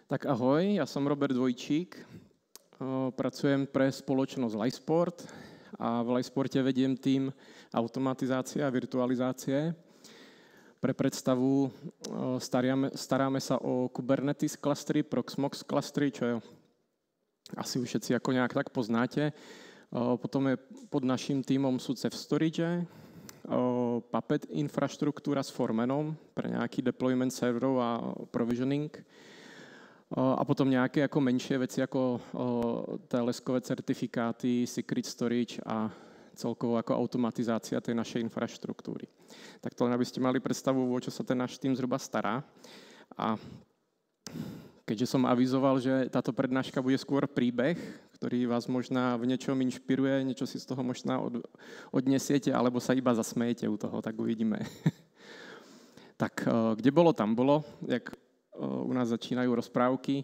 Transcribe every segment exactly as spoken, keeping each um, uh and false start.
Tak ahoj, ja som Robert Dvojčík, pracujem pre spoločnosť Lysport a v Lysporte vediem tým automatizácie a virtualizácie. Pre predstavu staráme, staráme sa o Kubernetes klastry, Proxmox klastry, čo je, asi už všetci ako nejak tak poznáte. Potom je pod našim tímom sú Ceph Storage, Puppet infraštruktúra s Formanom pre nejaký deployment serverov a provisioning. A potom nejaké ako menšie veci ako té el eskové certifikáty, secret storage a celkovo ako automatizácia tej našej infraštruktúry. Tak to len aby ste mali predstavu, o čo sa ten náš tým zhruba stará. A keďže som avizoval, že táto prednáška bude skôr príbeh, ktorý vás možná v niečom inšpiruje, niečo si z toho možná od, odnesiete, alebo sa iba zasmejete u toho, tak uvidíme. Tak kde bolo, tam bolo, jak u nás začínajú rozprávky.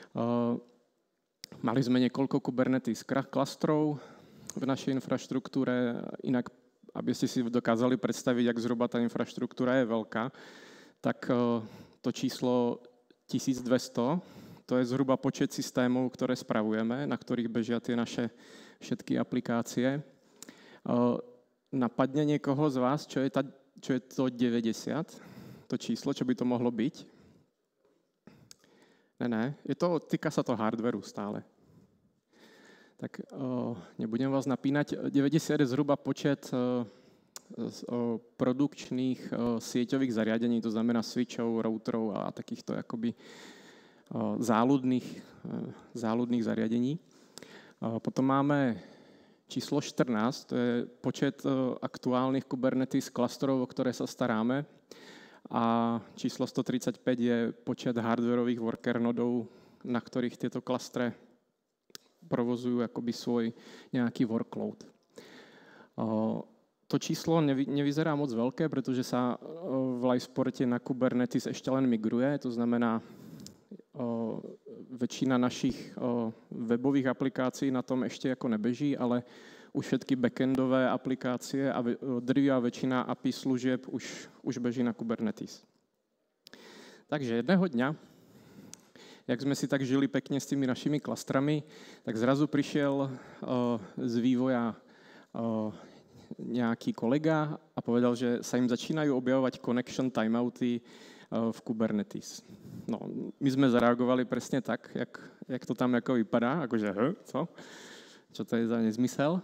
Mali sme niekoľko Kubernetes klastrov v našej infraštruktúre, inak, aby ste si dokázali predstaviť, jak zhruba tá infraštruktúra je veľká, tak to číslo tisícdvesto, to je zhruba počet systémov, ktoré spravujeme, na ktorých bežia tie naše všetky aplikácie. Napadne niekoho z vás, čo je, ta, čo je to deväťdesiat, to číslo, čo by to mohlo byť? Ne, ne, je to, týka sa to hardwareu stále. Tak o, nebudem vás napínať. deväťdesiat je zhruba počet o, o, produkčných o, sieťových zariadení, to znamená switchov, routerov a takýchto akoby o, záľudných, o, záľudných zariadení. O, potom máme číslo štrnásť, to je počet o, aktuálnych Kubernetes klastrov, o ktoré sa staráme. A číslo sto tridsaťpäť je počet hardwareových worker nodov, na ktorých tieto klastre provozujú akoby svoj nejaký workload. To číslo nevy, nevyzerá moc veľké, pretože sa v Lysporte na Kubernetes ešte len migruje, to znamená, väčšina našich webových aplikácií na tom ešte ako nebeží, ale už všetky backendové aplikácie a drvivá väčšina á pé í služieb už, už beží na Kubernetes. Takže jedného dňa, jak sme si tak žili pekne s tými našimi klastrami, tak zrazu prišiel uh, z vývoja uh, nejaký kolega a povedal, že sa im začínajú objavovať connection timeouty uh, v Kubernetes. No, my sme zareagovali presne tak, jak, jak to tam ako vypadá, akože, hm, co? Čo to je za nezmysel.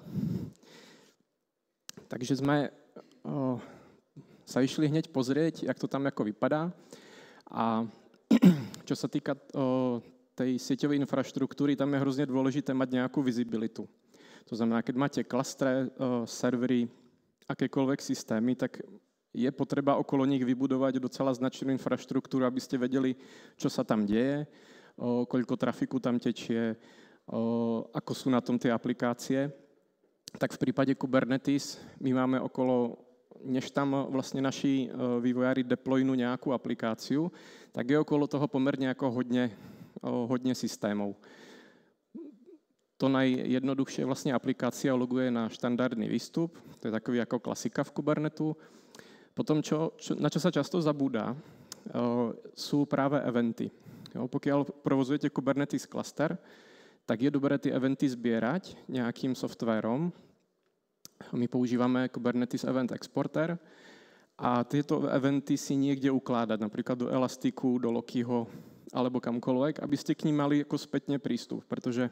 Takže sme o, sa išli hneď pozrieť, jak to tam ako vypadá. A čo sa týka o, tej sieťovej infraštruktúry, tam je hrozne dôležité mať nejakú vizibilitu. To znamená, keď máte klastre, o, servery, akékoľvek systémy, tak je potreba okolo nich vybudovať docela značnú infraštruktúru, aby ste vedeli, čo sa tam deje, o, koľko trafiku tam tečie, O, ako sú na tom tie aplikácie, tak v prípade Kubernetes my máme okolo, než tam vlastne naši vývojári deploynú nejakú aplikáciu, tak je okolo toho pomerne ako hodne, hodne systémov. To najjednoduchšie vlastne aplikácia loguje na štandardný výstup, to je takový ako klasika v Kubernetu. Potom, čo, čo, na čo sa často zabúda, sú práve eventy. Jo, pokiaľ provozujete Kubernetes cluster, tak je dobré ty eventy zbierať nejakým softwarom. My používame Kubernetes Event Exporter a tieto eventy si niekde ukládať, napríklad do Elastiku, do Lokiho alebo kamkoľvek, aby ste k ním mali ako spätne prístup, pretože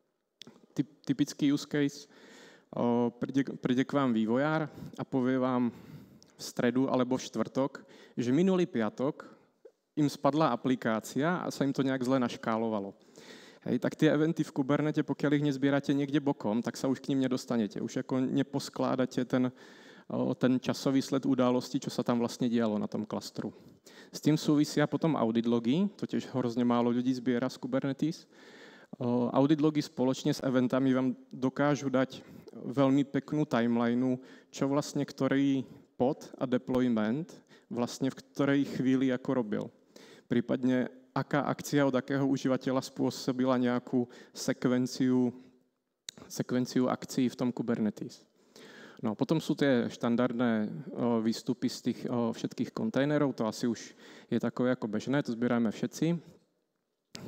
typický use case, o, príde, príde k vám vývojár a povie vám v stredu alebo v štvrtok, že minulý piatok im spadla aplikácia a sa im to nejak zle naškálovalo. Hej, tak tie eventy v Kubernete, pokiaľ ich nezbierate niekde bokom, tak sa už k ním nedostanete. Už ako neposkládate ten, ten časový sled událostí, čo sa tam vlastne dialo na tom klastru. S tým súvisia potom audit logy, to tiež hrozne málo ľudí zbiera z Kubernetes. Audit logy spoločne s eventami vám dokážu dať veľmi peknú timelineu, čo vlastne ktorý pod a deployment vlastne v ktorej chvíli ako robil. Prípadne aká akcia od akého užívateľa spôsobila nejakú sekvenciu, sekvenciu akcií v tom Kubernetes. No, potom sú tie štandardné o, výstupy z tých o, všetkých kontajnerov, to asi už je takové ako bežné, to zbierame všetci.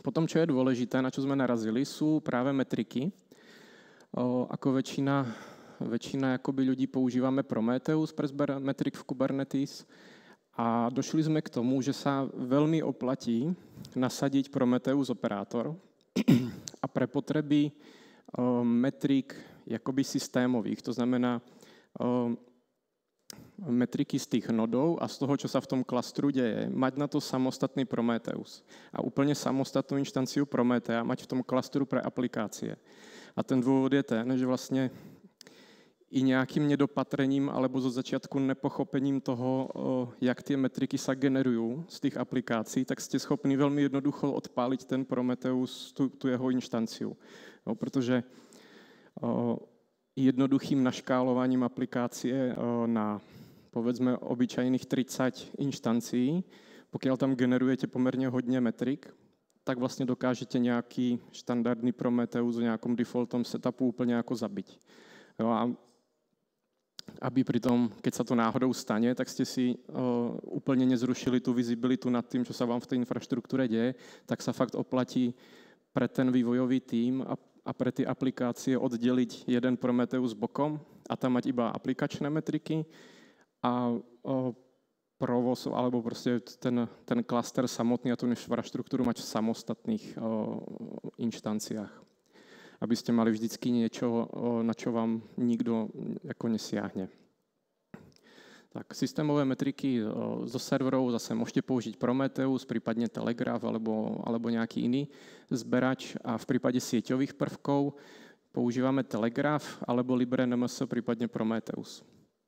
Potom, čo je dôležité, na čo sme narazili, sú práve metriky. O, ako väčšina, väčšina akoby ľudí používame Prometheus pre zber metrik v Kubernetes a došli sme k tomu, že sa veľmi oplatí nasadiť Prometheus operátor a pre potreby o, metrik jakoby systémových, to znamená o, metriky z tých nodov a z toho, čo sa v tom klastru deje, mať na to samostatný Prometheus a úplne samostatnú inštanciu Promethea mať v tom klastru pre aplikácie. A ten dôvod je ten, že vlastne i nejakým nedopatrením alebo zo začiatku nepochopením toho, jak tie metriky sa generujú z tých aplikácií, tak ste schopní veľmi jednoducho odpáliť ten Prometheus, tú, tú jeho inštanciu. No, pretože o, jednoduchým naškálovaním aplikácie o, na povedzme obyčajných tridsať inštancií, pokiaľ tam generujete pomerne hodne metrik, tak vlastne dokážete nejaký štandardný Prometheus v nejakom defaultom setupu úplne ako zabiť. Jo, a aby pri tom, keď sa to náhodou stane, tak ste si uh, úplne nezrušili tú vizibilitu nad tým, čo sa vám v tej infraštruktúre deje, tak sa fakt oplatí pre ten vývojový tím a, a pre tie aplikácie oddeliť jeden Prometheus bokom a tam mať iba aplikačné metriky a uh, provoz, alebo proste ten, ten klaster samotný a tú infraštruktúru mať v samostatných uh, inštanciách. Aby ste mali vždycky niečo, na čo vám nikto ako nesiahne. Tak, systémové metriky zo serverov zase môžete použiť Prometheus, prípadne Telegraph alebo, alebo nejaký iný zberač a v prípade sieťových prvkov používame Telegraph alebo LibreNMS, prípadne Prometheus.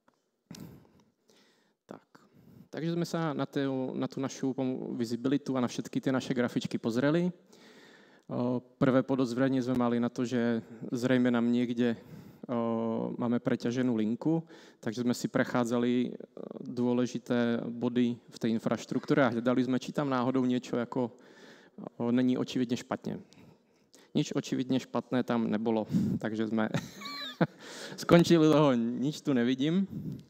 Tak. Takže sme sa na, tú, na tú našu visibilitu a na všetky tie naše grafičky pozreli. Prvé podozrenie sme mali na to, že zrejme nám niekde o, máme preťaženú linku, takže sme si prechádzali dôležité body v tej infraštruktúre a hľadali sme, či tam náhodou niečo ako o, není očividne špatne. Nič očividne špatné tam nebolo, takže sme skončili toho, nič tu nevidím.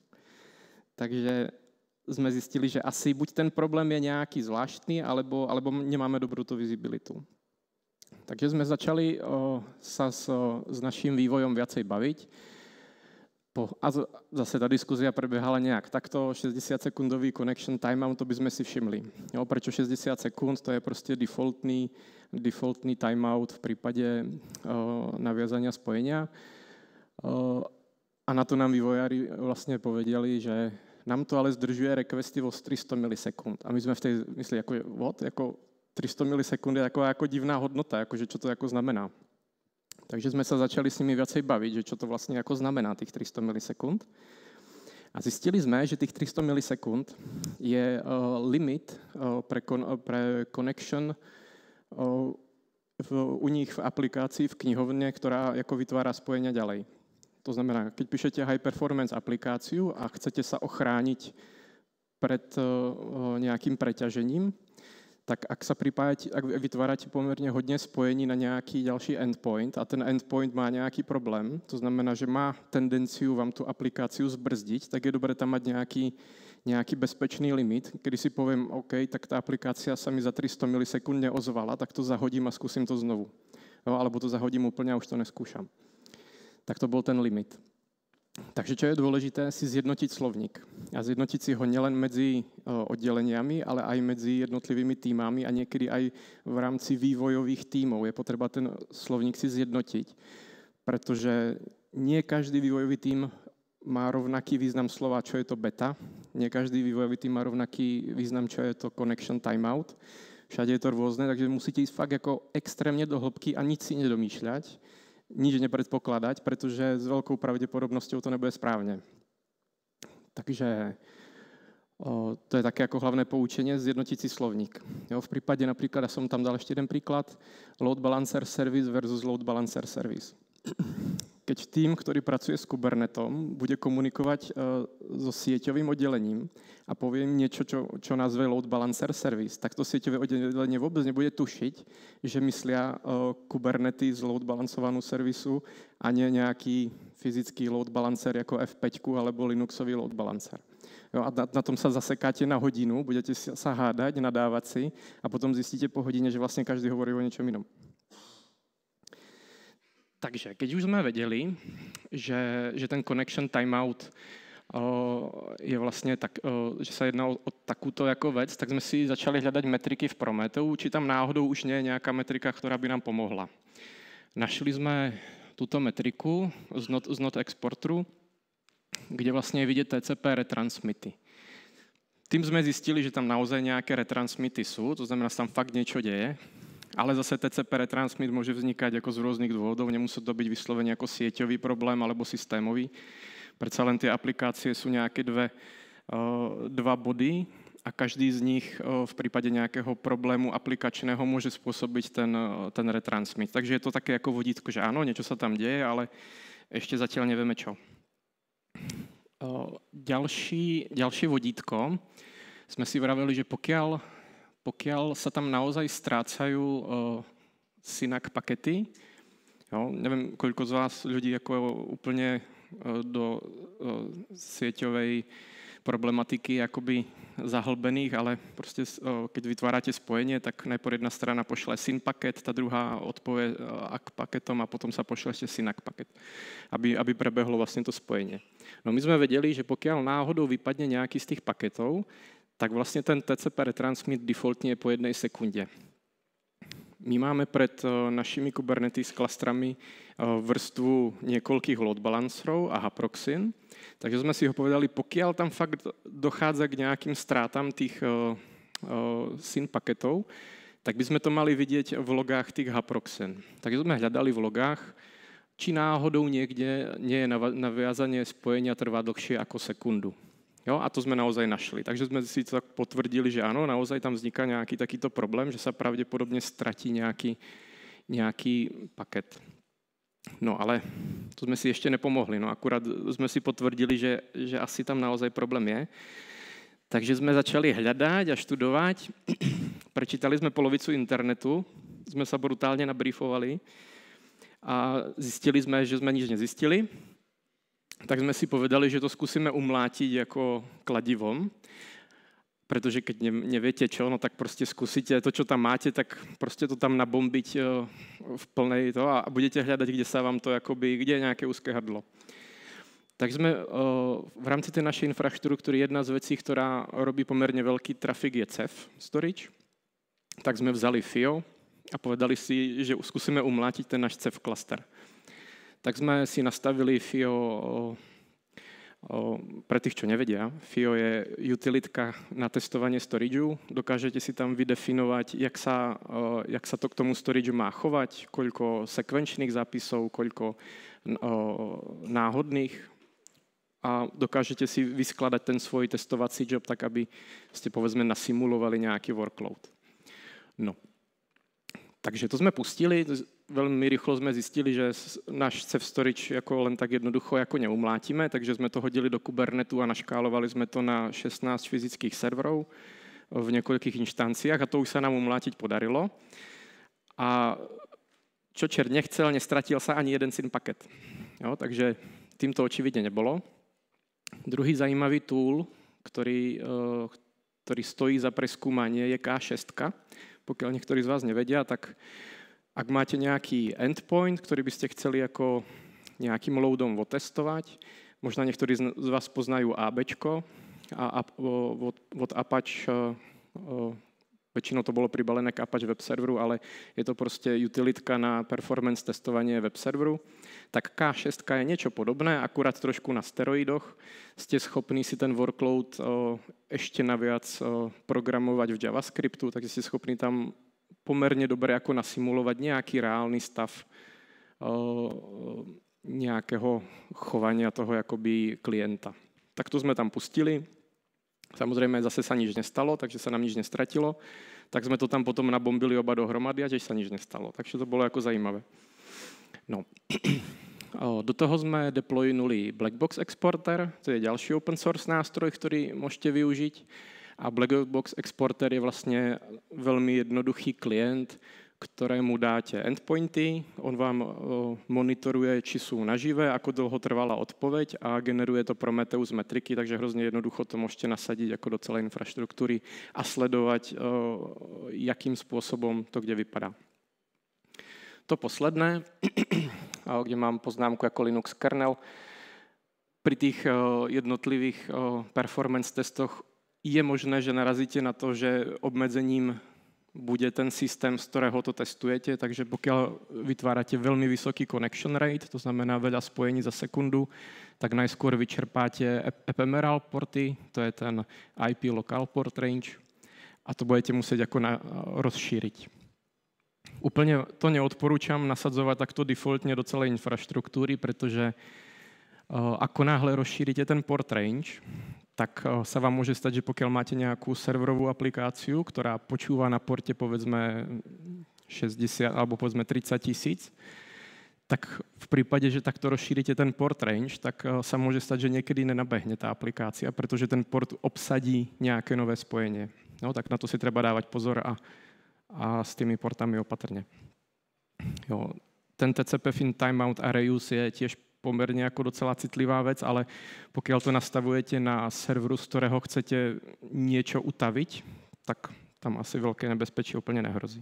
Takže sme zistili, že asi buď ten problém je nejaký zvláštny, alebo, alebo nemáme dobrú tú vizibilitu. Takže sme začali o, sa s, o, s naším vývojom viacej baviť. Po, a z, zase tá diskuzia prebiehala nejak takto, šesťdesiatsekundový connection timeout, to by sme si všimli. Jo, prečo šesťdesiat sekúnd? To je proste defaultný, defaultný timeout v prípade o, naviazania spojenia. O, a na to nám vývojári vlastne povedali, že nám to ale zdržuje requesty vo tristo milisekúnd. A my sme v tej mysli, ako what? Ako tristo milisekúnd je taková ako divná hodnota, akože čo to ako znamená. Takže sme sa začali s nimi viacej baviť, že čo to vlastne ako znamená tých tristo milisekúnd. A zistili sme, že tých tristo milisekúnd je uh, limit uh, pre, kon, uh, pre connection uh, v, u nich v aplikácii v knihovne, ktorá ako vytvára spojenia ďalej. To znamená, keď píšete high performance aplikáciu a chcete sa ochrániť pred uh, nejakým preťažením, tak ak sa pripájate, ak vytvárate pomerne hodne spojení na nejaký ďalší endpoint a ten endpoint má nejaký problém, to znamená, že má tendenciu vám tú aplikáciu zbrzdiť, tak je dobré tam mať nejaký, nejaký bezpečný limit, kedy si poviem, OK, tak tá aplikácia sa mi za tristo milisekúnd neozvala, tak to zahodím a skúsim to znovu. No, alebo to zahodím úplne a už to neskúšam. Tak to bol ten limit. Takže čo je dôležité, si zjednotiť slovník. A zjednotiť si ho nielen medzi oddeleniami, ale aj medzi jednotlivými týmami a niekedy aj v rámci vývojových tímov. Je potreba ten slovník si zjednotiť, pretože nie každý vývojový tím má rovnaký význam slova, čo je to beta. Nie každý vývojový tím má rovnaký význam, čo je to connection timeout. Všade je to rôzne, takže musíte ísť fakt ako extrémne do hĺbky a nič si nedomýšľať, nič nepredpokladať, pretože s veľkou pravdepodobnosťou to nebude správne. Takže o, to je také ako hlavné poučenie, zjednotiť si slovník. Jo, v prípade napríklad, ja som tam dal ešte jeden príklad, load balancer service versus load balancer service. Keď tým, ktorý pracuje s Kubernetom, bude komunikovať uh, so sieťovým oddelením a povie niečo, čo, čo nazve load balancer service, tak to sieťové oddelenie vôbec nebude tušiť, že myslia uh, Kubernetes load balancovanú servisu a nie nejaký fyzický load balancer ako ef päť alebo Linuxový load balancer. Jo, a na, na tom sa zasekáte na hodinu, budete sa hádať, nadávať si a potom zistíte po hodine, že vlastne každý hovorí o niečom inom. Takže keď už sme vedeli, že, že ten connection timeout o, je vlastne tak, o, že sa jedná o, o takúto ako vec, tak sme si začali hľadať metriky v Prometeu, či tam náhodou už nie je nejaká metrika, ktorá by nám pomohla. Našli sme túto metriku z not, z not exporteru, kde vlastne je vidieť T C P retransmity. Tým sme zistili, že tam naozaj nejaké retransmity sú, to znamená, že tam fakt niečo deje. Ale zase T C P retransmit môže vznikať ako z rôznych dôvodov, nemusí to byť vyslovene ako sieťový problém alebo systémový. Predsa len tie aplikácie sú nejaké dve, dva body a každý z nich v prípade nejakého problému aplikačného môže spôsobiť ten, ten retransmit. Takže je to také ako vodítko, že áno, niečo sa tam deje, ale ešte zatiaľ nevieme čo. Ďalší, ďalšie vodítko sme si vraveli, že pokiaľ pokiaľ sa tam naozaj strácajú uh, synak pakety, jo, neviem, koľko z vás ľudí ako úplne uh, do uh, sieťovej problematiky akoby zahlbených, ale proste uh, keď vytvárate spojenie, tak najprv jedna strana pošle syn paket, tá druhá odpovie uh, ak paketom a potom sa pošle ešte synak paket, aby, aby prebehlo vlastne to spojenie. No my sme vedeli, že pokiaľ náhodou vypadne nejaký z tých paketov, tak vlastne ten T C P retransmit defaultne je po jednej sekunde. My máme pred našimi Kubernetes klastrami vrstvu niekoľkých load balancerov a haproxin, takže sme si ho povedali, pokiaľ tam fakt dochádza k nejakým strátam tých syn paketov, tak by sme to mali vidieť v logách tých haproxin. Takže sme hľadali v logách, či náhodou niekde nie je naviazanie spojenia trvá dlhšie ako sekundu. Jo, a to sme naozaj našli. Takže sme si tak potvrdili, že áno, naozaj tam vzniká nejaký takýto problém, že sa pravdepodobne stratí nejaký, nejaký paket. No ale to sme si ešte nepomohli. No akurát sme si potvrdili, že, že asi tam naozaj problém je. Takže sme začali hľadať a študovať. Prečítali sme polovicu internetu, sme sa brutálne nabrýfovali a zistili sme, že sme nič nezistili. Tak sme si povedali, že to skúsime umlátiť ako kladivom, pretože keď neviete čo, no tak proste skúsite to, čo tam máte, tak proste to tam nabombiť v plnej to a budete hľadať, kde sa vám to akoby, kde je nejaké úzké hrdlo. Tak sme v rámci tej našej infraštruktúry, jedna z vecí, ktorá robí pomerne veľký trafik, je Ceph storage. Tak sme vzali F I O a povedali si, že skúsime umlátiť ten náš Ceph cluster. Tak sme si nastavili F I O, o, o, pre tých, čo nevedia, F I O je utilitka na testovanie storageu. Dokážete si tam vydefinovať, jak sa, o, jak sa to k tomu storageu má chovať, koľko sekvenčných zápisov, koľko o, náhodných. A dokážete si vyskladať ten svoj testovací job tak, aby ste povedzme nasimulovali nejaký workload. No. Takže to sme pustili, veľmi rýchlo sme zistili, že náš Ceph storage ako len tak jednoducho ako neumlátime, takže sme to hodili do Kubernetu a naškálovali sme to na šestnásť fyzických serverov v niekoľkých inštanciách a to už sa nám umlátiť podarilo. A čo čert nechcel, nestratil sa ani jeden syn paket. Jo, takže týmto očividne nebolo. Druhý zajímavý tool, ktorý, ktorý stojí za preskúmanie, je K šesť. Pokiaľ niektorí z vás nevedia, tak ak máte nejaký endpoint, ktorý by ste chceli ako nejakým loadom otestovať, možno niektorí z vás poznajú ABčko a od, od Apache, väčšinou to bolo pribalené k Apache web serveru, ale je to proste utilitka na performance testovanie web serveru. Tak K šesť je niečo podobné, akurát trošku na steroidoch. Ste schopní si ten workload o, ešte naviac o, programovať v JavaScriptu, takže ste schopní tam pomerne dobre ako nasimulovať nejaký reálny stav o, nejakého chovania toho akoby klienta. Tak to sme tam pustili. Samozrejme zase sa nič nestalo, takže sa nám nič nestratilo. Tak sme to tam potom nabombili oba dohromady a tiež sa nič nestalo. Takže to bolo ako zaujímavé. No. Do toho sme deploynuli Blackbox Exporter, to je ďalší open source nástroj, ktorý môžete využiť. A Blackbox Exporter je vlastne veľmi jednoduchý klient, ktorému dáte endpointy, on vám monitoruje, či sú nažive, ako dlho trvala odpoveď a generuje to Prometheus metriky, takže hrozně jednoducho to môžete nasadiť ako do celé infraštruktúry a sledovať, jakým spôsobom to kde vypadá. To posledné, kde mám poznámku jako Linux kernel, pri tých jednotlivých performance testoch je možné, že narazíte na to, že obmedzením bude ten systém, z ktorého to testujete, takže pokiaľ vytvárate veľmi vysoký connection rate, to znamená veľa spojení za sekundu, tak najskôr vyčerpáte ephemeral porty, to je ten I P local port range, a to budete musieť ako na, rozšíriť. Úplne to neodporúčam nasadzovať takto defaultne do celej infraštruktúry, pretože ako náhle rozšírite ten port range, tak sa vám môže stať, že pokiaľ máte nejakú serverovú aplikáciu, ktorá počúva na porte povedzme šesťdesiat alebo povedzme tridsať tisíc, tak v prípade, že takto rozšírite ten port range, tak sa môže stať, že niekedy nenabehne tá aplikácia, pretože ten port obsadí nejaké nové spojenie. No, tak na to si treba dávať pozor a, a s tými portami opatrne. Jo, ten T C P fin timeout a reuse je tiež pomerne ako docela citlivá vec, ale pokiaľ to nastavujete na serveru, z ktorého chcete niečo utaviť, tak tam asi veľké nebezpečí úplne nehrozí.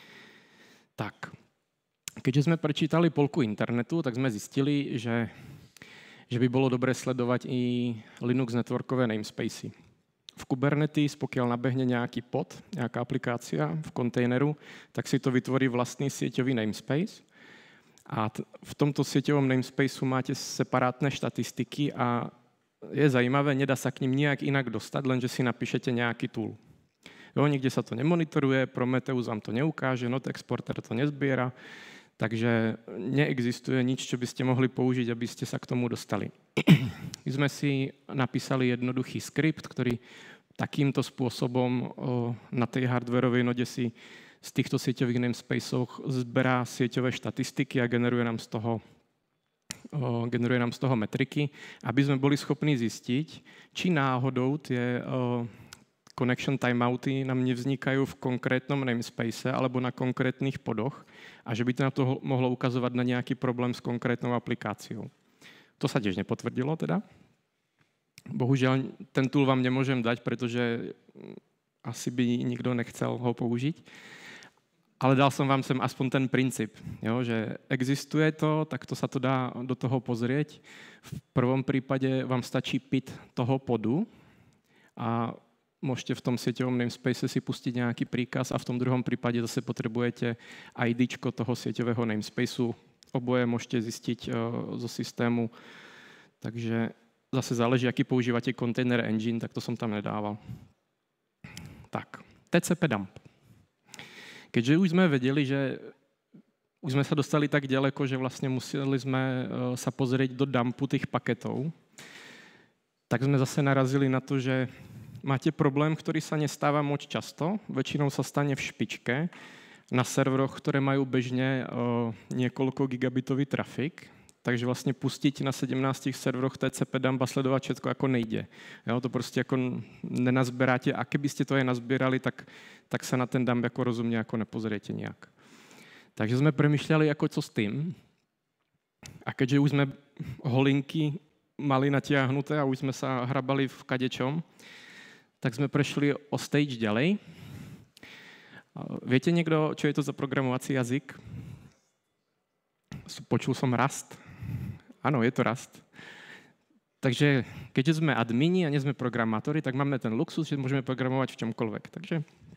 Tak, keďže sme prečítali polku internetu, tak sme zistili, že, že by bolo dobre sledovať i Linux networkové namespacey. V Kubernetes, pokiaľ nabehne nejaký pod, nejaká aplikácia v kontejneru, tak si to vytvorí vlastný sieťový namespace. A v tomto sieťovom namespaceu máte separátne štatistiky a je zajímavé, nedá sa k ním nejak inak dostať, lenže si napíšete nejaký tool. Jo, nikde sa to nemonitoruje, Prometheus vám to neukáže, Not Exporter to nezbiera, takže neexistuje nič, čo by ste mohli použiť, aby ste sa k tomu dostali. My sme si napísali jednoduchý skript, ktorý takýmto spôsobom na tej hardwareovej node si z týchto sieťových namespaceoch zberá sieťové štatistiky a generuje nám z toho, o, generuje nám z toho metriky, aby sme boli schopní zistiť, či náhodou tie o, connection timeouty nám nevznikajú v konkrétnom namespace alebo na konkrétnych podoch a že by to nám to mohlo ukazovať na nejaký problém s konkrétnou aplikáciou. To sa tiež nepotvrdilo teda. Bohužiaľ, ten tool vám nemôžem dať, pretože asi by nikto nechcel ho použiť. Ale dal som vám sem aspoň ten princíp, jo, že existuje to, tak to sa to dá do toho pozrieť. V prvom prípade vám stačí pit toho podu a môžete v tom sieťovom namespace si pustiť nejaký príkaz a v tom druhom prípade zase potrebujete IDčko toho sieťového namespaceu. Oboje môžete zistiť uh, zo systému, takže zase záleží, aký používate container engine, tak to som tam nedával. Tak, T C P dump. Keďže už sme vedeli, že už sme sa dostali tak ďaleko, že vlastne museli sme sa pozrieť do dumpu tých paketov, tak sme zase narazili na to, že máte problém, ktorý sa nestáva moc často, väčšinou sa stane v špičke, na serveroch, ktoré majú bežne niekoľko gigabitový trafik, takže vlastne pustiť na sedemnástich serveroch T C P dump a sledovať všetko ako nejde. Jo, to prostě jako nenazberáte a keby ste to aj nazbierali, tak, tak sa na ten dump jako rozumne ako nepozriete nejak. Takže sme premýšľali, ako co s tým. A keďže už sme holinky mali natiahnuté a už sme sa hrabali v kadečom, tak sme prešli o stage ďalej. Viete niekto, čo je to za programovací jazyk? Počul som Rust. Áno, je to Rust. Takže keďže sme admini a nie sme programátori, tak máme ten luxus, že môžeme programovať v čomkoľvek. Takže,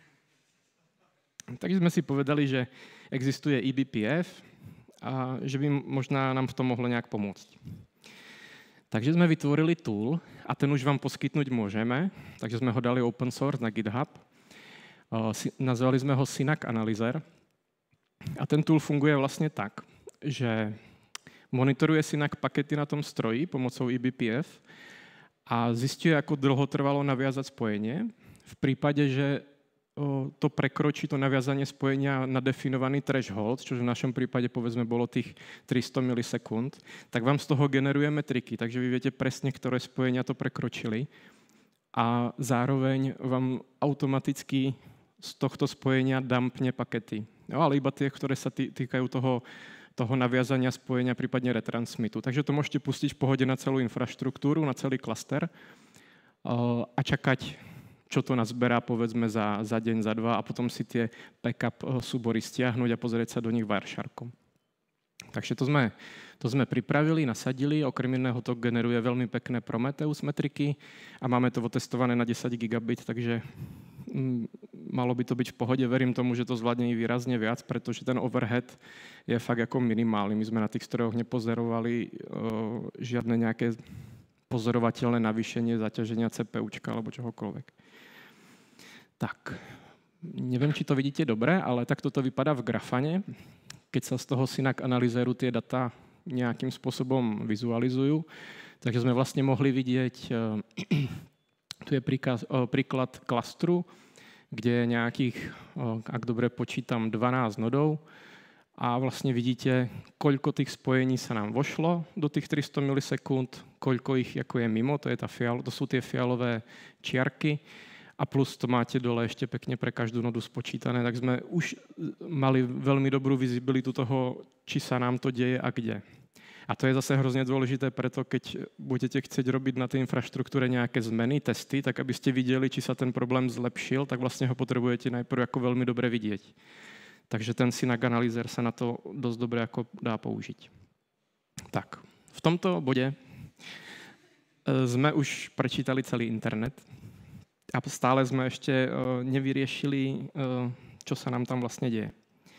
takže sme si povedali, že existuje E B P F a že by možná nám v tom mohlo nejak pomôcť. Takže sme vytvorili tool a ten už vám poskytnúť môžeme, takže sme ho dali open source na GitHub. Nazvali sme ho Synack Analyzer a ten tool funguje vlastne tak, že monitoruje Synack pakety na tom stroji pomocou E B P F a zisťuje, ako dlho trvalo naviazať spojenie. V prípade, že to prekročí to naviazanie spojenia na definovaný threshold, čo v našom prípade povedzme bolo tých tristo milisekúnd, tak vám z toho generuje metriky, takže vy viete presne, ktoré spojenia to prekročili a zároveň vám automaticky z tohto spojenia dumpne pakety. No, ale iba tie, ktoré sa tý, týkajú toho, toho naviazania spojenia, prípadne retransmitu. Takže to môžete pustiť v pohode na celú infraštruktúru, na celý klaster uh, a čakať, čo to nazberá, povedzme, za, za deň, za dva a potom si tie backup súbory stiahnuť a pozrieť sa do nich Wiresharkom. Takže to sme, to sme pripravili, nasadili, okrem iného to generuje veľmi pekné Prometheus metriky a máme to otestované na desať gigabit, takže mm, malo by to byť v pohode. Verím tomu, že to zvládne i výrazne viac, pretože ten overhead je fakt ako minimálny. My sme na tých strojoch nepozorovali uh, žiadne nejaké pozorovateľné navýšenie zaťaženia CPUčka alebo čohokoľvek. Tak, neviem, či to vidíte dobre, ale takto to vypadá v grafane. Keď sa z toho Synack analyzéru tie data nejakým spôsobom vizualizujú. Takže sme vlastne mohli vidieť, tu je príkaz, príklad klastru, kde je nejakých, ak dobre počítam, dvanásť nodov a vlastne vidíte, koľko tých spojení sa nám vošlo do tých tristo milisekúnd, koľko ich ako je mimo, to, je tá fial, to sú tie fialové čiarky. A plus to máte dole ešte pekne pre každú nodu spočítané, tak sme už mali veľmi dobrú vizibilitu toho, či sa nám to deje a kde. A to je zase hrozne dôležité, preto keď budete chcieť robiť na tej infraštruktúre nejaké zmeny, testy, tak aby ste videli, či sa ten problém zlepšil, tak vlastne ho potrebujete najprv ako veľmi dobre vidieť. Takže ten Synack analyzer sa na to dosť dobre ako dá použiť. Tak, v tomto bode sme už prečítali celý internet. A stále sme ešte uh, nevyriešili, uh, čo sa nám tam vlastne deje.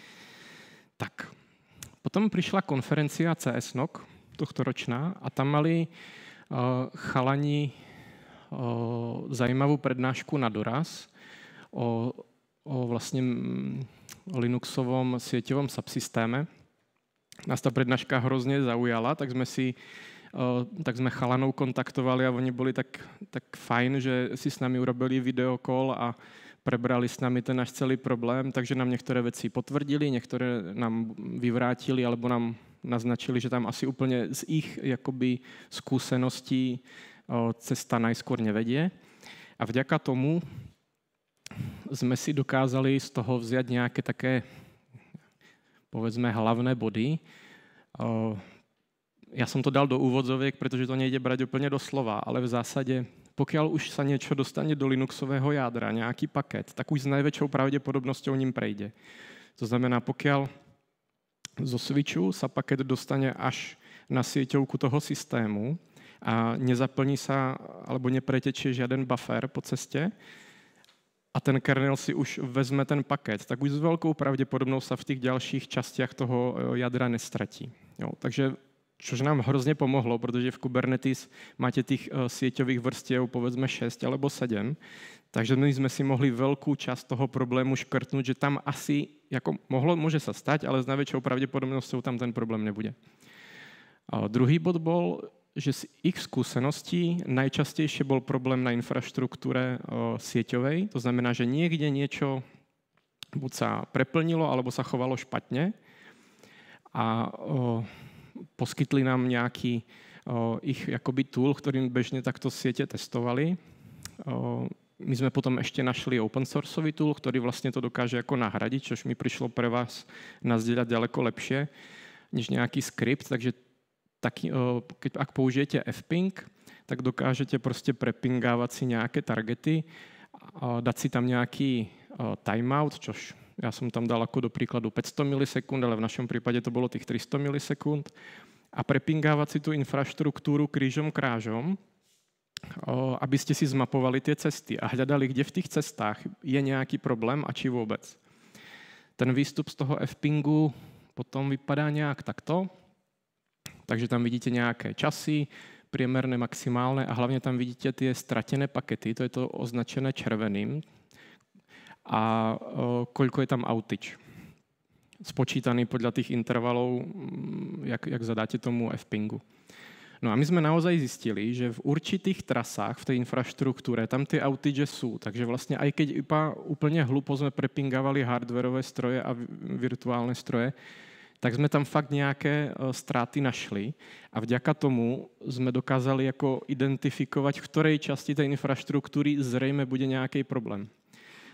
Tak, potom prišla konferencia C S N O C, tohtoročná, a tam mali uh, chalani uh, zajímavú prednášku na doraz o, o vlastne o Linuxovom sieťovom subsystéme. Nás tá prednáška hrozne zaujala, tak sme si Uh, tak sme chalanov kontaktovali a oni boli tak, tak fajn, že si s nami urobili videokol a prebrali s nami ten náš celý problém, takže nám niektoré veci potvrdili, niektoré nám vyvrátili alebo nám naznačili, že tam asi úplne z ich jakoby skúseností uh, cesta najskôr nevedie. A vďaka tomu sme si dokázali z toho vziať nejaké také, povedzme, hlavné body. Uh, Ja som to dal do úvodzoviek, pretože to nejde brať úplne do slova, ale v zásade, pokiaľ už sa niečo dostane do Linuxového jádra, nejaký paket, tak už s najväčšou pravdepodobnosťou ním prejde. To znamená, pokiaľ zo switchu sa paket dostane až na sieťovku toho systému a nezaplní sa alebo nepretečie žiaden buffer po ceste a ten kernel si už vezme ten paket, tak už s veľkou pravdepodobnosťou sa v tých ďalších častiach toho jadra nestratí. Jo, takže čož nám hrozne pomohlo, protože v Kubernetes máte tých uh, sieťových vrstiev povedzme šesť alebo sedem, takže my sme si mohli veľkú časť toho problému škrtnúť, že tam asi, jako mohlo, môže sa stať, ale s najväčšou pravdepodobnosťou tam ten problém nebude. Uh, druhý bod bol, že z ich skúseností najčastejšie bol problém na infraštruktúre uh, sieťovej, to znamená, že niekde niečo buď sa preplnilo, alebo sa chovalo špatne a uh, poskytli nám nejaký o, ich jakoby tool, ktorým bežne takto siete testovali. O, my sme potom ešte našli open sourceový tool, ktorý vlastne to dokáže ako nahradiť, čož mi prišlo pre vás nazdieľať ďaleko lepšie než nejaký skript. Takže taký, o, keď, ak použijete fping, tak dokážete proste prepingávať si nejaké targety, o, dať si tam nejaký o, timeout, čož ja som tam dal ako do príkladu päťsto milisekúnd, ale v našom prípade to bolo tých tristo milisekúnd. A prepingávať si tú infraštruktúru krížom krážom, aby ste si zmapovali tie cesty a hľadali, kde v tých cestách je nejaký problém a či vôbec. Ten výstup z toho fpingu potom vypadá nejak takto. Takže tam vidíte nejaké časy, priemerné, maximálne a hlavne tam vidíte tie stratené pakety, to je to označené červeným. A o, koľko je tam outage. Spočítaný podľa tých intervalov, jak, jak zadáte tomu fpingu. No a my sme naozaj zistili, že v určitých trasách v tej infraštruktúre tam tie outage sú. Takže vlastne aj keď iba úplne hlupo sme prepingávali hardwareové stroje a virtuálne stroje, tak sme tam fakt nejaké stráty našli a vďaka tomu sme dokázali ako identifikovať, v ktorej časti tej infraštruktúry zrejme bude nejaký problém.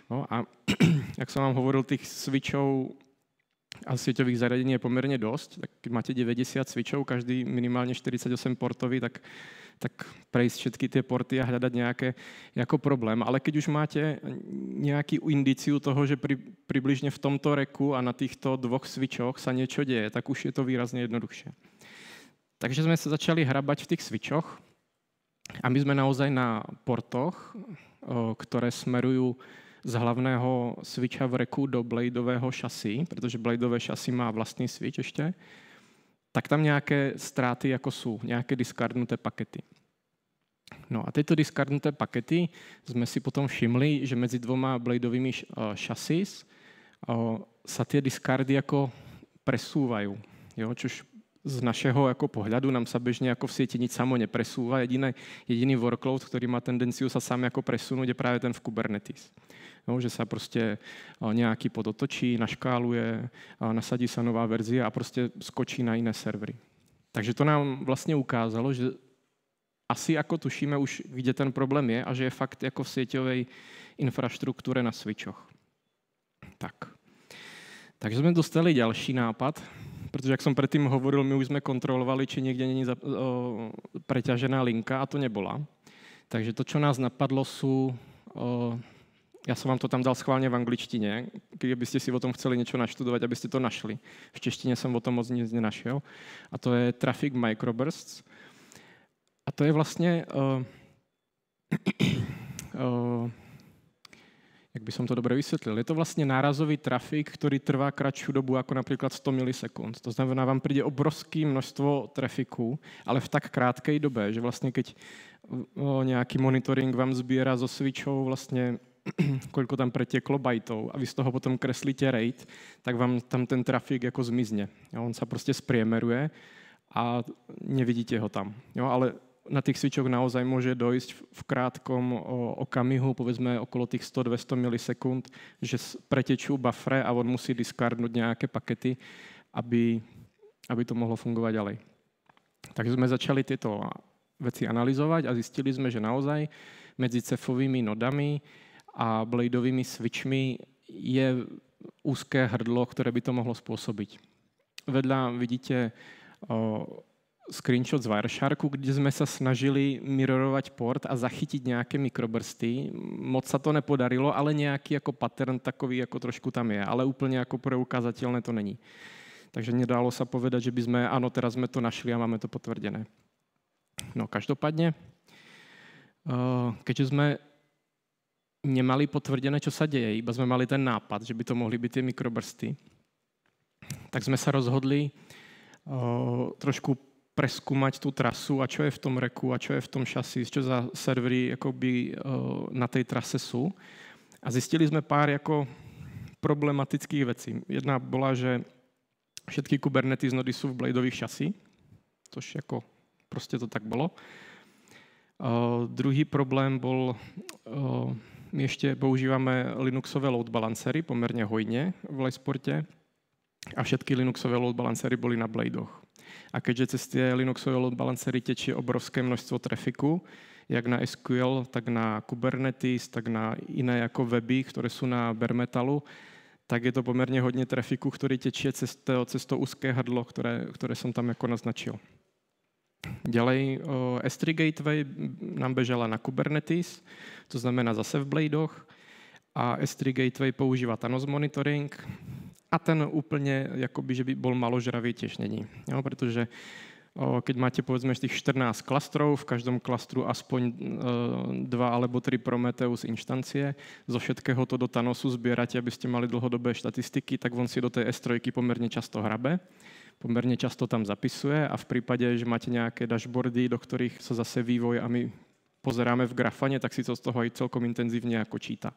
No a jak som vám hovoril, tých switchov a sieťových zariadení je pomerne dosť. Tak keď máte deväťdesiat switchov, každý minimálne štyridsaťosem portový, tak, tak prejsť všetky tie porty a hľadať nejaké ako problém. Ale keď už máte nejaký indiciu toho, že pri, približne v tomto reku a na týchto dvoch switchoch sa niečo deje, tak už je to výrazne jednoduchšie. Takže sme sa začali hrabať v tých switchoch a my sme naozaj na portoch, ktoré smerujú z hlavného switcha v reku do bladeového šasí, pretože bladeové šasí má vlastný switch ešte, tak tam nejaké stráty ako sú, nejaké discardnuté pakety. No a tieto discardnuté pakety sme si potom všimli, že medzi dvoma bladeovými šasís sa tie discardy ako presúvajú, jo, čož z našeho ako pohľadu nám sa bežne ako v sieti nič samo nepresúva. Jediný, jediný workload, ktorý má tendenciu sa sám ako presunúť, je práve ten v Kubernetes. No, že sa proste nejaký pod otočí, naškáluje, nasadí sa nová verzia a proste skočí na iné servery. Takže to nám vlastne ukázalo, že asi ako tušíme už, kde ten problém je a že je fakt ako v sieťovej infraštruktúre na switchoch. Tak. Takže sme dostali ďalší nápad, protože jak som predtým hovoril, my už sme kontrolovali, či niekde není za, o, preťažená linka a to nebola. Takže to, čo nás napadlo, sú... O, ja som vám to tam dal schválne v angličtine, keby ste si o tom chceli niečo naštudovať, aby ste to našli. V češtine som o tom moc nic nenašiel. A to je Traffic Microbursts. A to je vlastne... O, o, jak by som to dobre vysvetlil. Je to vlastne nárazový trafik, ktorý trvá kratšiu dobu ako napríklad sto milisekúnd. To znamená, vám príde obrovské množstvo trafiku, ale v tak krátkej dobe, že vlastne keď nejaký monitoring vám zbiera zo switchov vlastne koľko tam preteklo bajtov a vy z toho potom kreslíte rate, tak vám tam ten trafik ako zmizne. On sa proste spriemeruje a nevidíte ho tam. Jo, ale na tých switchoch naozaj môže dojsť v krátkom okamihu, povedzme okolo tých sto až dvesto milisekúnd, že pretečú buffere a on musí discardnúť nejaké pakety, aby, aby to mohlo fungovať ďalej. Takže sme začali tieto veci analyzovať a zistili sme, že naozaj medzi cefovými nodami a bladeovými switchmi je úzké hrdlo, ktoré by to mohlo spôsobiť. Vedľa vidíte o, screenshot z Wiresharku, kde sme sa snažili mirorovať port a zachytiť nejaké mikrobrsty. Moc sa to nepodarilo, ale nejaký ako pattern takový ako trošku tam je, ale úplne ako preukázateľné to není. Takže nedalo sa povedať, že by sme, áno, teraz sme to našli a máme to potvrdené. No každopádne, keďže sme nemali potvrdené, čo sa deje, iba sme mali ten nápad, že by to mohli byť tie mikrobrsty, tak sme sa rozhodli trošku preskúmať tú trasu a čo je v tom reku a čo je v tom šasí, čo za servery akoby, na tej trase sú. A zistili sme pár ako problematických vecí. Jedna bola, že všetky Kubernetes nody sú v bladeových šasí, což ako proste to tak bolo. Uh, druhý problém bol, uh, my ešte používame Linuxové load balancery pomerne hojne v Lightsporte a všetky Linuxové load balancery boli na bladoch. A keďže cez tie Linuxové load balancery tečie obrovské množstvo trafiku, jak na es kú el, tak na Kubernetes, tak na iné ako weby, ktoré sú na bare metalu, tak je to pomerne hodne trafiku, ktorý tečie cez to, cez to úzké hrdlo, ktoré, ktoré som tam ako naznačil. Ďalej es tri Gateway nám bežala na Kubernetes, to znamená zase v bladoch, a es tri Gateway používa Thanos Monitoring, a ten úplne, akoby, že by bol maložravý, tiež není. Jo, pretože o, keď máte povedzme tých štrnásť klastrov, v každom klastru aspoň e, dva alebo tri Prometheus inštancie, zo všetkého to do Thanosu zbierate, aby ste mali dlhodobé štatistiky, tak on si do tej es tri pomerne často hrabe, pomerne často tam zapisuje a v prípade, že máte nejaké dashboardy, do ktorých sa zase vývoj a my pozeráme v grafane, tak si to z toho aj celkom intenzívne ako číta.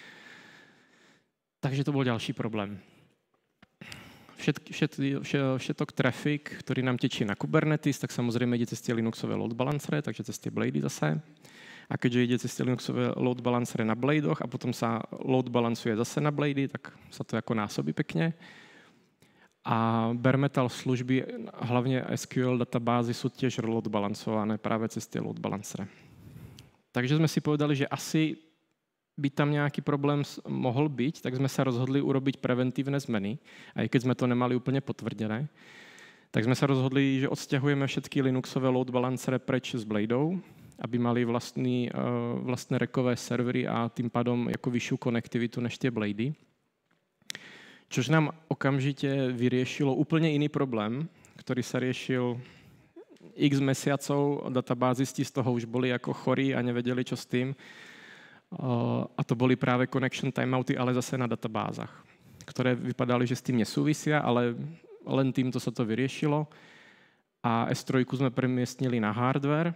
Takže to bol ďalší problém. Všetky, všetky, všetok trafik, ktorý nám tečí na Kubernetes, tak samozrejme ide cez tie Linuxové load balancere, takže cez tie blady zase. A keďže ide cez tie Linuxové load balancere na bladoch a potom sa load balancuje zase na blady, tak sa to ako násobí pekne. A bare metal služby, hlavne es kú el databázy, sú tiež load balancované práve cez tie load balancere. Takže sme si povedali, že asi by tam nějaký problém mohl být, tak jsme se rozhodli urobiť preventívne zmeny, aj keď jsme to nemali úplně potvrdené. Tak jsme se rozhodli, že odsťahujeme všetky Linuxové load balancere preč s Bladeou, aby mali vlastní, vlastné rekové servery a tým pádom jako vyššiu konektivitu než tie Blady. Čož nám okamžite vyriešilo úplne iný problém, ktorý sa riešil x mesiacov. Databázisti z toho už boli ako chorí a nevedeli, čo s tým. A to boli práve connection timeouty, ale zase na databázach, ktoré vypadali, že s tým nesúvisia, ale len týmto sa to vyriešilo. A es tri sme premiestnili na hardware.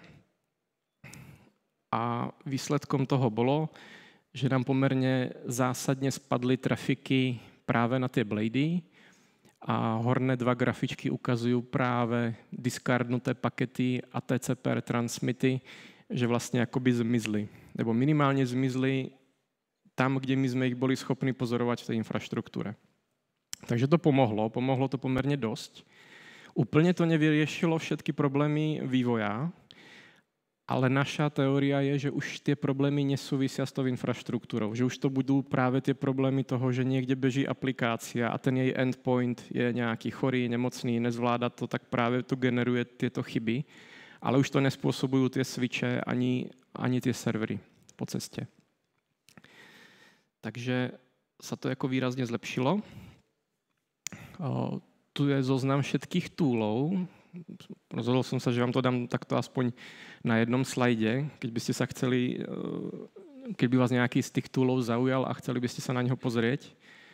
A výsledkom toho bolo, že nám pomerne zásadne spadly trafiky práve na tie Blady a horné dva grafičky ukazujú práve discardnuté pakety a té cé pé transmity, že vlastne akoby zmizli. Nebo minimálne zmizli tam, kde my sme ich boli schopní pozorovať v tej infraštruktúre. Takže to pomohlo, pomohlo to pomerne dosť. Úplne to nevyriešilo všetky problémy vývoja, ale naša teória je, že už tie problémy nesúvisia s tou infraštruktúrou, že už to budú práve tie problémy toho, že niekde beží aplikácia a ten jej endpoint je nejaký chorý, nemocný, nezvláda to, tak práve tu generuje tieto chyby, ale už to nespôsobujú tie switche ani, ani tie servery po ceste. Takže sa to jako výrazne zlepšilo. O, tu je zoznam všetkých toolov. Rozhodol som sa, že vám to dám takto aspoň na jednom slajde, keď by ste sa chceli, keď by vás nejaký z tých toolov zaujal a chceli by ste sa na neho pozrieť.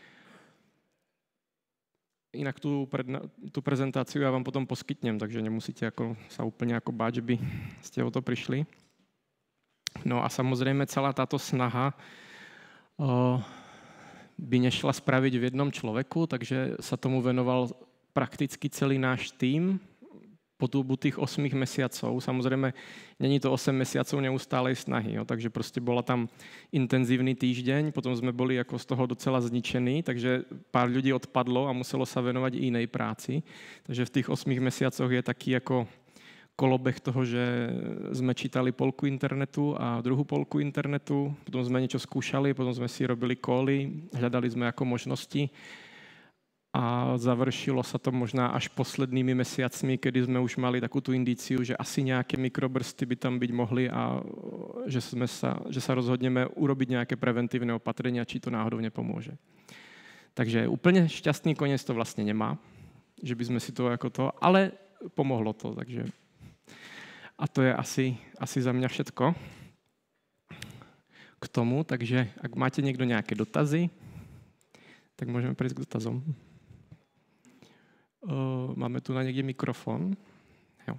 Inak tú, tú prezentáciu ja vám potom poskytnem, takže nemusíte ako, sa úplne ako báť, že by ste o to prišli. No a samozrejme celá táto snaha o, by nešla spraviť v jednom človeku, takže sa tomu venoval prakticky celý náš tým po dobu tých osmých mesiacov. Samozrejme, není to osem mesiacov neustálej snahy, jo, takže prostě bola tam intenzívny týždeň, potom sme boli ako z toho docela zničení, takže pár ľudí odpadlo a muselo sa venovať i inej práci. Takže v tých osmých mesiacoch je taký ako kolobeh toho, že sme čítali polku internetu a druhú polku internetu, potom sme niečo skúšali, potom sme si robili cally, hľadali sme ako možnosti. A završilo sa to možná až poslednými mesiacmi, kedy sme už mali takú tú indíciu, že asi nejaké mikrobrsty by tam byť mohli a že, sme sa, že sa rozhodneme urobiť nejaké preventívne opatrenia, či to náhodou nepomôže. Takže úplne šťastný koniec to vlastne nemá, že by sme si to ako to, ale pomohlo to, takže a to je asi, asi za mňa všetko k tomu, takže ak máte niekto nejaké dotazy, tak môžeme prejsť k dotazom. Uh, máme tu na někde mikrofon. Jo.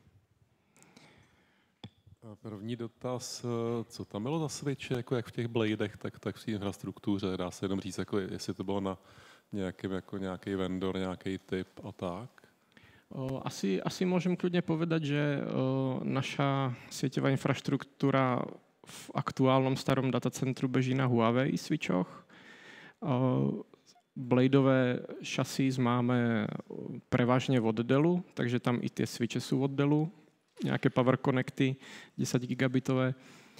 První dotaz, co tam bylo za switche, jako jak v těch bladech, tak, tak v té infrastruktuře. Dá se jenom říct, jako jestli to bylo na nějakým, jako nějaký vendor, nějaký typ a tak? Uh, asi, asi môžem kľudne povedať, že uh, naša sieťová infraštruktúra v aktuálnom starom datacentru beží na Huawei switchoch. Uh, Bladeové šasís máme prevažne od Dellu, takže tam i tie switche sú od Dellu, nejaké power connecty desať gigabitové.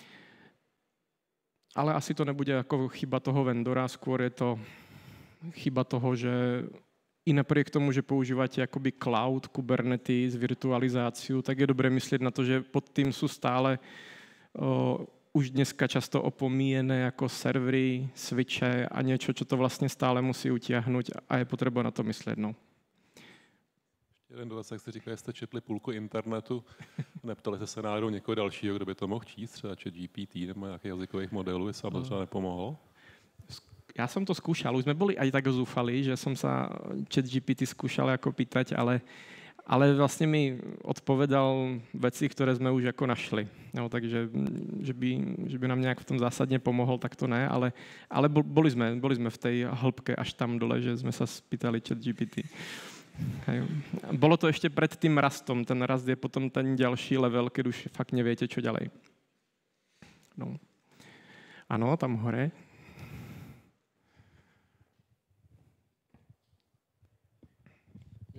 Ale asi to nebude ako chyba toho vendora, skôr je to chyba toho, že i napriek tomu, že používate akoby cloud, Kubernetes, virtualizáciu, tak je dobré myslieť na to, že pod tým sú stále o, už dneska často opomíjené jako servery, switche a niečo, čo to vlastně stále musí utiahnuť a je potřeba na to myslet. No. Jeden dotaz, jak jste říkali, jste četli půlku internetu, neptali jste se náhodou někoho dalšího, kdo by to mohl číst, třeba ChatGPT nebo nějakých jazykových modelů, jestli vám to třeba nepomohlo? Já jsem to skúšal, už jsme byli aj tak zúfali, že jsem sa ChatGPT skúšal jako pýtať, ale Ale vlastně mi odpovedal veci, které jsme už jako našli. No, takže že by, že by nám nějak v tom zásadně pomohol, tak to ne, ale, ale boli jsme, boli jsme v té hĺbke až tam dole, že jsme se spýtali ChatGPT. Bolo to ještě před tím Rustom, ten Rust je potom ten další level, keď už fakt neviete, čo ďalej. No. Ano, tam hore.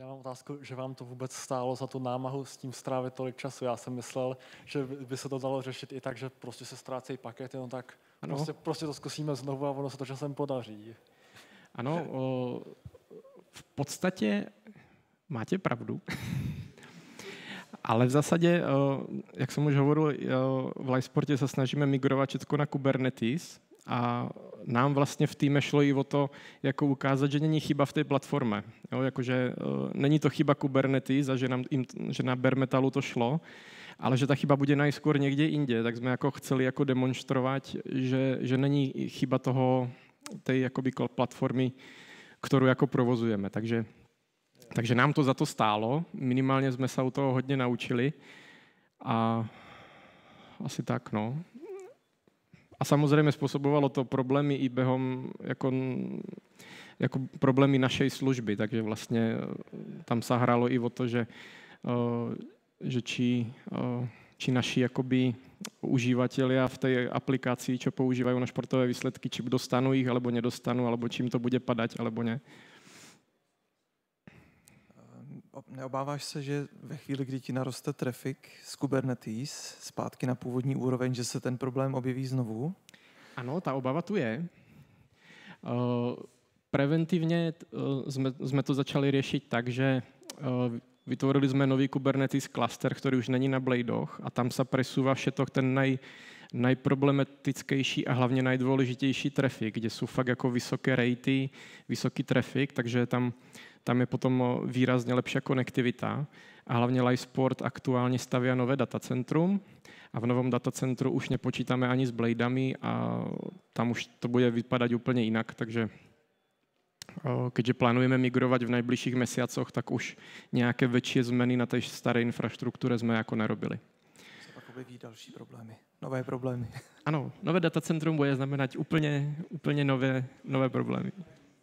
Já mám otázku, že vám to vůbec stálo za tu námahu s tím strávit tolik času. Já jsem myslel, že by se to dalo řešit i tak, že prostě se ztrácejí pakety, no tak prostě, prostě to zkusíme znovu a ono se to časem podaří. Ano, o, v podstatě máte pravdu. Ale v zásadě, jak jsem už hovoril, v Livesportě se snažíme migrovat všechno na Kubernetes a nám vlastně v týme šlo i o to, jako ukázat, že není chyba v té platformě. Jo, jakože není to chyba Kubernetes a že, nám, že na bare metalu to šlo, ale že ta chyba bude najskôr někde jinde. Tak jsme jako chceli jako demonstrovat, že, že není chyba toho, té jakoby platformy, kterou jako provozujeme. Takže Takže nám to za to stálo, minimálně jsme se u toho hodně naučili a asi tak, no. A samozřejmě způsobovalo to problémy i během, jako, jako problémy našej služby, takže vlastně tam se hrálo i o to, že, že či, či naši jakoby uživatelia v té aplikaci, čo používají na športové výsledky, či dostanou ich, alebo nedostanou, alebo čím to bude padať, alebo ne. Neobáváš se, že ve chvíli, kdy ti naroste trafik z Kubernetes zpátky na původní úroveň, že se ten problém objeví znovu? Ano, ta obava tu je. Preventivně jsme, jsme to začali řešit tak, že vytvorili jsme nový Kubernetes cluster, který už není na Bladoch a tam se presúva všetok ten naj, najproblematickejší a hlavně najdôležitější trafik, kde jsou fakt jako vysoké ratey, vysoký trafik, takže tam Tam je potom výrazně lepší konektivita a hlavně Livesport aktuálně staví nové datacentrum a v novom datacentru už nepočítáme ani s Bladami a tam už to bude vypadat úplně jinak, takže keďže plánujeme migrovat v najbližších mesiacoch, tak už nějaké větší změny na té staré infrastruktuře jsme jako nerobili. Se pak objeví další problémy, nové problémy. Ano, nové datacentrum bude znamenat úplně, úplně nové, nové problémy.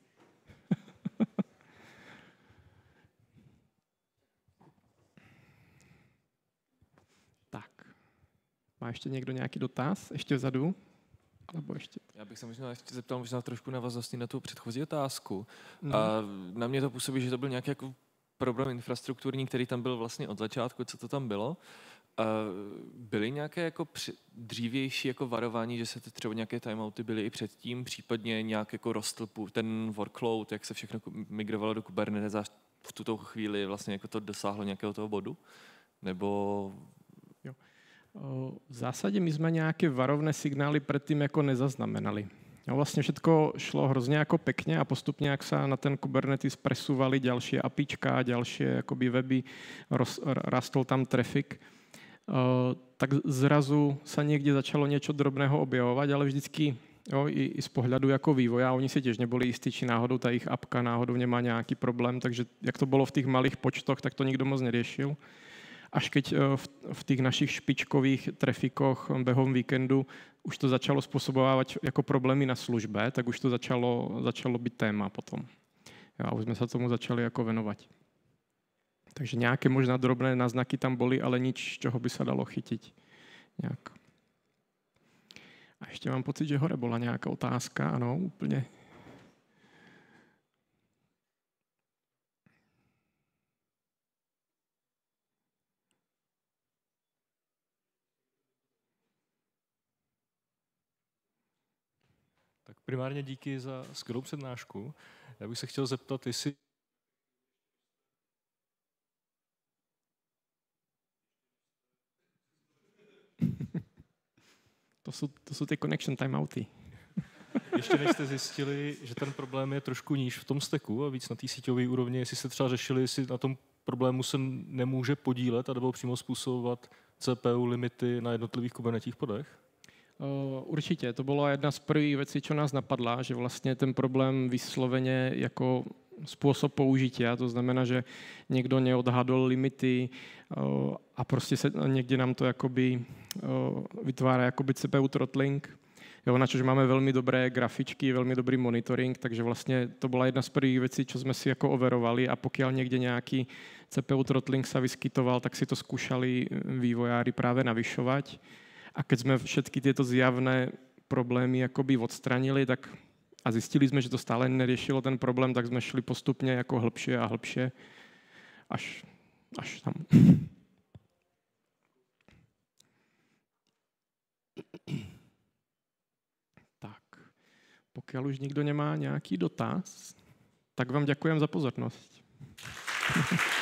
Má ještě někdo nějaký dotaz? Ještě vzadu? Alebo ještě? Já bych se možná ještě zeptal možná trošku navaznosti na tu předchozí otázku. Mm. A na mě to působí, že to byl nějaký jako problém infrastrukturní, který tam byl vlastně od začátku, co to tam bylo. A byly nějaké jako při, dřívější jako varování, že se to třeba nějaké timeouty byly i předtím, případně nějak jako rostl ten workload, jak se všechno migrovalo do Kubernetes a v tuto chvíli vlastně jako to dosáhlo nějakého toho bodu? Nebo... V zásadě my jsme nějaké varovné signály předtím jako nezaznamenali. No, vlastně všetko šlo hrozně jako pekně a postupně, jak se na ten Kubernetes presúvali další apička, další jakoby weby, roz, rastl tam trafik, tak zrazu se někde začalo něco drobného objevovat, ale vždycky jo, i, i z pohledu jako vývoja, oni si těž neboli jistí, či náhodou ta jejich apka náhodou nemá nějaký problém, takže jak to bylo v těch malých počtoch, tak to nikdo moc neriešil. Až keď v, v těch našich špičkových trafikoch během víkendu už to začalo způsobovat jako problémy na službe, tak už to začalo, začalo být téma potom. A už jsme se tomu začali jako venovat. Takže nějaké možná drobné náznaky tam byly, ale nič, čeho by se dalo chytit. Nějak. A ještě mám pocit, že hore byla nějaká otázka, ano, úplně. Tak primárně díky za skvělou přednášku. Já bych se chtěl zeptat, jestli To jsou, to jsou ty connection timeouty. Ještě než jste zjistili, že ten problém je trošku níž v tom steku a víc na té síťové úrovni, jestli jste třeba řešili, jestli na tom problému se nemůže podílet a nebo přímo způsobovat C P U limity na jednotlivých Kubernetích podech? Určitě, to byla jedna z prvních věcí, co nás napadla, že vlastně ten problém vysloveně jako způsob použití, to znamená, že někdo neodhadl limity a prostě se někde nám to jakoby vytvára jakoby C P U throttling, jo, na čož máme velmi dobré grafičky, velmi dobrý monitoring, takže vlastně to byla jedna z prvních věcí, co jsme si jako overovali a pokud někde nějaký C P U throttling se vyskytoval, tak si to zkoušeli vývojáři právě navyšovat. A keď jsme všetky tyto zjavné problémy jakoby odstranili, tak a zjistili jsme, že to stále neriešilo ten problém, tak jsme šli postupně jako hlbšie a hlbšie. až, až tam. Tak, pokud už nikdo nemá nějaký dotaz, tak vám děkujem za pozornost.